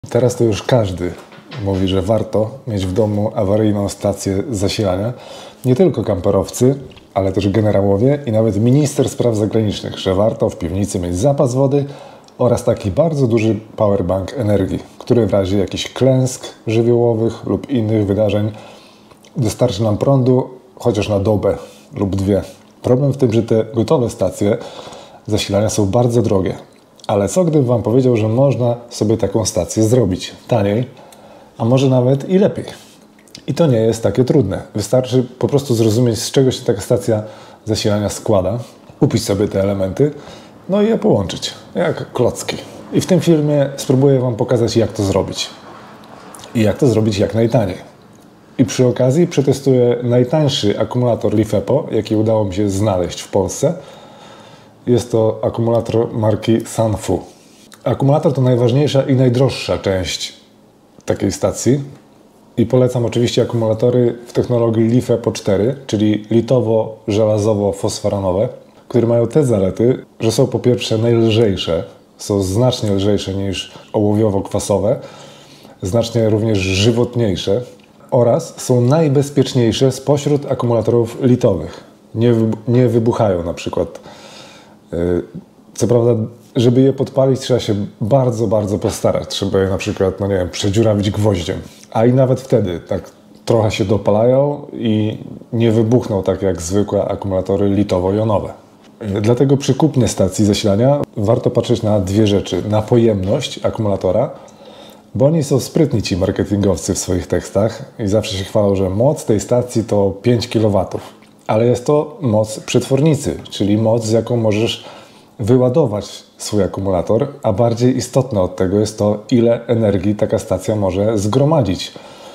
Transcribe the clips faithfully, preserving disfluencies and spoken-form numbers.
Teraz to już każdy mówi, że warto mieć w domu awaryjną stację zasilania. Nie tylko kamperowcy, ale też generałowie i nawet minister spraw zagranicznych, że warto w piwnicy mieć zapas wody oraz taki bardzo duży powerbank energii, który w razie jakichś klęsk żywiołowych lub innych wydarzeń dostarczy nam prądu chociaż na dobę lub dwie. Problem w tym, że te gotowe stacje zasilania są bardzo drogie. Ale co gdybym Wam powiedział, że można sobie taką stację zrobić taniej, a może nawet i lepiej. I to nie jest takie trudne. Wystarczy po prostu zrozumieć, z czego się taka stacja zasilania składa, kupić sobie te elementy, no i je połączyć, jak klocki. I w tym filmie spróbuję Wam pokazać, jak to zrobić. I jak to zrobić jak najtaniej. I przy okazji przetestuję najtańszy akumulator LiFePO, jaki udało mi się znaleźć w Polsce. Jest to akumulator marki Sunfu. Akumulator to najważniejsza i najdroższa część takiej stacji. I polecam oczywiście akumulatory w technologii LiFePO cztery, czyli litowo-żelazowo-fosforanowe, które mają te zalety, że są po pierwsze najlżejsze, są znacznie lżejsze niż ołowiowo-kwasowe, znacznie również żywotniejsze oraz są najbezpieczniejsze spośród akumulatorów litowych. Nie, nie wybuchają na przykład. Co prawda, żeby je podpalić, trzeba się bardzo, bardzo postarać. Trzeba je na przykład, no nie wiem, przedziurawić gwoździem. A i nawet wtedy tak trochę się dopalają i nie wybuchną tak jak zwykłe akumulatory litowo-jonowe. Dlatego przy kupnie stacji zasilania warto patrzeć na dwie rzeczy. Na pojemność akumulatora, bo oni są sprytni, ci marketingowcy, w swoich tekstach i zawsze się chwalą, że moc tej stacji to pięć kilowatów. Ale jest to moc przetwornicy, czyli moc, z jaką możesz wyładować swój akumulator, a bardziej istotne od tego jest to, ile energii taka stacja może zgromadzić.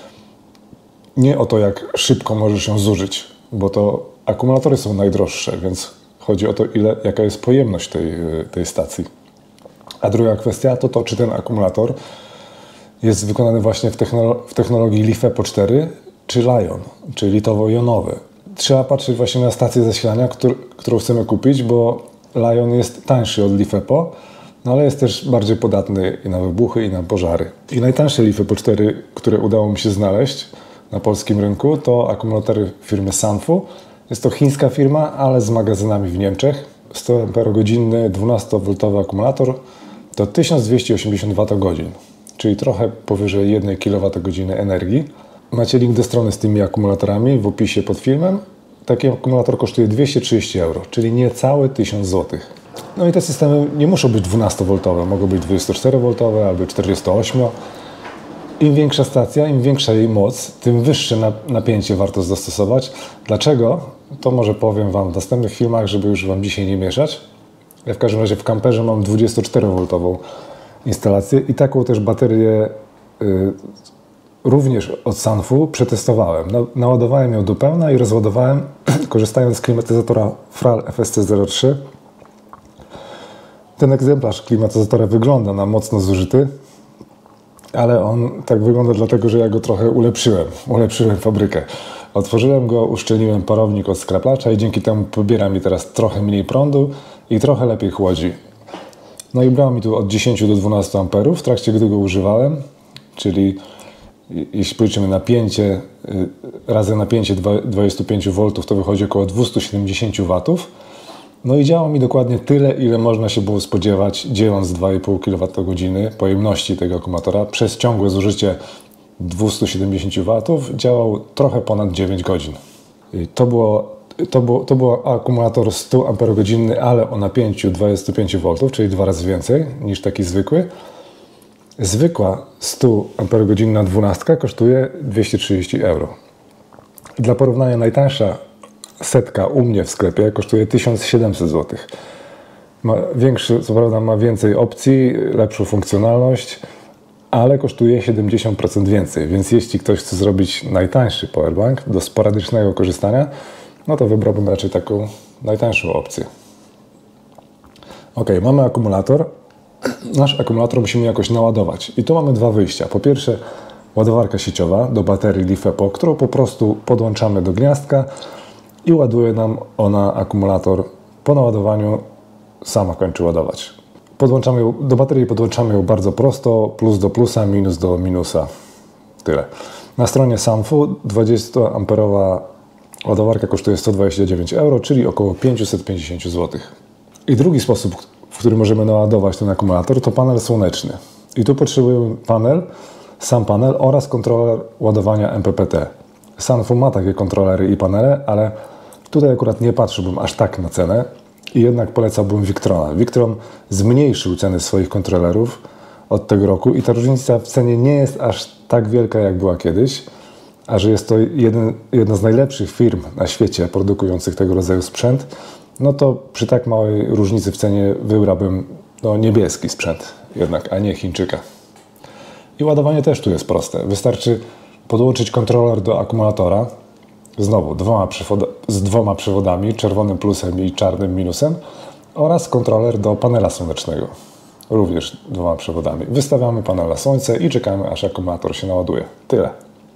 Nie o to, jak szybko możesz ją zużyć, bo to akumulatory są najdroższe, więc chodzi o to, ile, jaka jest pojemność tej, tej stacji. A druga kwestia to to, czy ten akumulator jest wykonany właśnie w, technolo w technologii LiFePO cztery czy Lion, czyli litowo-jonowy. Trzeba patrzeć właśnie na stację zasilania, któr którą chcemy kupić, bo Lion jest tańszy od LiFePO, no ale jest też bardziej podatny i na wybuchy, i na pożary. I najtańsze LiFePO cztery, które udało mi się znaleźć na polskim rynku, to akumulatory firmy Sunfu. Jest to chińska firma, ale z magazynami w Niemczech. sto amperogodzinny dwunastowoltowy akumulator to tysiąc dwieście osiemdziesiąt wattogodzin, czyli trochę powyżej jednej kilowatogodziny energii. Macie link do strony z tymi akumulatorami w opisie pod filmem. Taki akumulator kosztuje dwieście trzydzieści euro, czyli niecałe tysiąc złotych. No i te systemy nie muszą być dwunastowoltowe, mogą być dwudziestoczterowoltowe albo czterdziestoośmiowo. Im większa stacja, im większa jej moc, tym wyższe napięcie warto zastosować. Dlaczego? To może powiem Wam w następnych filmach, żeby już Wam dzisiaj nie mieszać. Ja w każdym razie w kamperze mam dwudziestoczterowoltową instalację i taką też baterię yy, również od Sunfu przetestowałem. Naładowałem ją do pełna i rozładowałem, korzystając z klimatyzatora Fral F S C zero trzy. Ten egzemplarz klimatyzatora wygląda na mocno zużyty, ale on tak wygląda dlatego, że ja go trochę ulepszyłem. Ulepszyłem fabrykę. Otworzyłem go, uszczelniłem parownik od skraplacza i dzięki temu pobiera mi teraz trochę mniej prądu i trochę lepiej chłodzi. No i brał mi tu od dziesięciu do dwunastu amperów w trakcie, gdy go używałem, czyli jeśli policzymy napięcie, razy napięcie dwadzieścia pięć woltów, to wychodzi około dwieście siedemdziesiąt watów. No i działa mi dokładnie tyle, ile można się było spodziewać, dzieląc dwa i pół kilowatogodziny pojemności tego akumulatora. Przez ciągłe zużycie dwieście siedemdziesiąt watów działał trochę ponad dziewięć godzin. To było, to było, to był akumulator sto amperogodzinny, ale o napięciu dwadzieścia pięć woltów, czyli dwa razy więcej niż taki zwykły. Zwykła sto amperogodzinna dwunastka kosztuje dwieście trzydzieści euro. Dla porównania najtańsza setka u mnie w sklepie kosztuje tysiąc siedemset złotych. Ma większy, co prawda ma więcej opcji, lepszą funkcjonalność, ale kosztuje siedemdziesiąt procent więcej. Więc jeśli ktoś chce zrobić najtańszy powerbank do sporadycznego korzystania, no to wybrałbym raczej taką najtańszą opcję. Ok, mamy akumulator. Nasz akumulator musimy jakoś naładować. I tu mamy dwa wyjścia. Po pierwsze ładowarka sieciowa do baterii LiFePO, którą po prostu podłączamy do gniazdka i ładuje nam ona akumulator. Po naładowaniu sama kończy ładować. Podłączamy ją, do baterii podłączamy ją bardzo prosto, plus do plusa, minus do minusa. Tyle. Na stronie Sanfu dwudziestoamperowa ładowarka kosztuje sto dwadzieścia dziewięć euro, czyli około pięćset pięćdziesiąt złotych. I drugi sposób, w który możemy naładować ten akumulator, to panel słoneczny. I tu potrzebujemy panel, sam panel oraz kontroler ładowania M P P T. Sanfu ma takie kontrolery i panele, ale tutaj akurat nie patrzyłbym aż tak na cenę i jednak polecałbym Victrona. Victron zmniejszył ceny swoich kontrolerów od tego roku i ta różnica w cenie nie jest aż tak wielka, jak była kiedyś, a że jest to jeden, jedna z najlepszych firm na świecie produkujących tego rodzaju sprzęt, no to przy tak małej różnicy w cenie wybrałbym no, niebieski sprzęt jednak, a nie Chińczyka. I ładowanie też tu jest proste. Wystarczy podłączyć kontroler do akumulatora, znowu dwoma z dwoma przewodami, czerwonym plusem i czarnym minusem, oraz kontroler do panela słonecznego, również dwoma przewodami. Wystawiamy panel na słońce i czekamy, aż akumulator się naładuje. Tyle.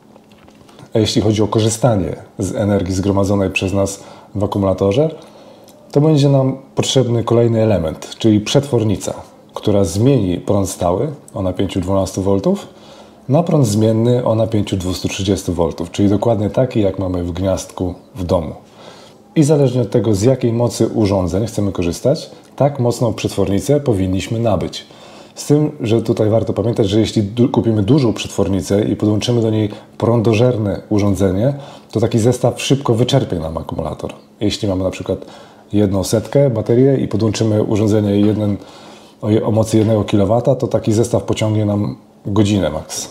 A jeśli chodzi o korzystanie z energii zgromadzonej przez nas w akumulatorze, to będzie nam potrzebny kolejny element, czyli przetwornica, która zmieni prąd stały o napięciu dwanaście woltów na prąd zmienny o napięciu dwieście trzydzieści woltów, czyli dokładnie taki, jak mamy w gniazdku w domu. I zależnie od tego, z jakiej mocy urządzeń chcemy korzystać, tak mocną przetwornicę powinniśmy nabyć. Z tym, że tutaj warto pamiętać, że jeśli du- kupimy dużą przetwornicę i podłączymy do niej prądożerne urządzenie, to taki zestaw szybko wyczerpie nam akumulator. Jeśli mamy na przykład jedną setkę baterię i podłączymy urządzenie jeden, o, o mocy jednego kilowata, to taki zestaw pociągnie nam godzinę max.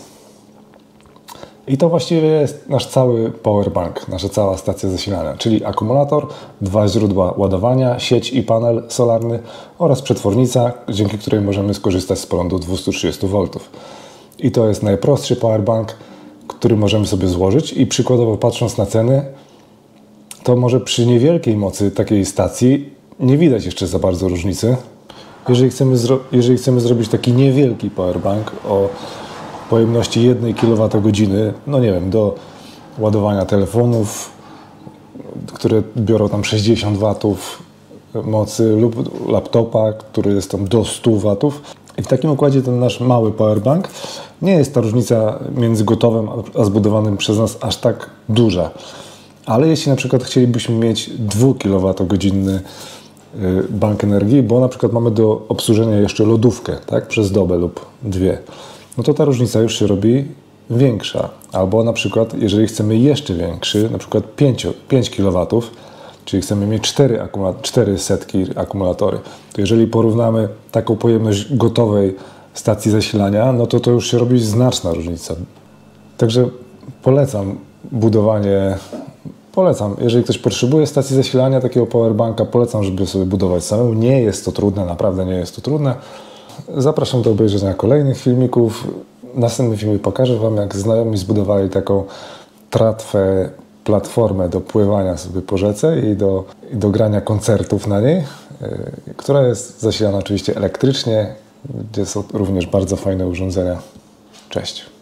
I to właściwie jest nasz cały powerbank, nasza cała stacja zasilania, czyli akumulator, dwa źródła ładowania, sieć i panel solarny oraz przetwornica, dzięki której możemy skorzystać z prądu dwieście trzydzieści woltów. I to jest najprostszy powerbank, który możemy sobie złożyć i przykładowo patrząc na ceny, to może przy niewielkiej mocy takiej stacji nie widać jeszcze za bardzo różnicy. Jeżeli chcemy, zro- jeżeli chcemy zrobić taki niewielki powerbank o pojemności jednej kilowatogodziny, no nie wiem, do ładowania telefonów, które biorą tam sześćdziesiąt watów mocy, lub laptopa, który jest tam do stu watów. I w takim układzie ten nasz mały powerbank nie jest ta różnica między gotowym a zbudowanym przez nas aż tak duża. Ale jeśli na przykład chcielibyśmy mieć dwukilowatogodzinny bank energii, bo na przykład mamy do obsłużenia jeszcze lodówkę, tak, przez dobę lub dwie, no to ta różnica już się robi większa. Albo na przykład, jeżeli chcemy jeszcze większy, na przykład pięć kilowatów, czyli chcemy mieć cztery, akumula- cztery setki akumulatory, to jeżeli porównamy taką pojemność gotowej stacji zasilania, no to to już się robi znaczna różnica. Także polecam budowanie, polecam, jeżeli ktoś potrzebuje stacji zasilania, takiego powerbanka, polecam, żeby sobie budować samemu. Nie jest to trudne, naprawdę nie jest to trudne. Zapraszam do obejrzenia kolejnych filmików. W następnym filmie pokażę Wam, jak znajomi zbudowali taką tratwę, platformę do pływania sobie po rzece i do, i do grania koncertów na niej, yy, która jest zasilana oczywiście elektrycznie, gdzie są również bardzo fajne urządzenia. Cześć!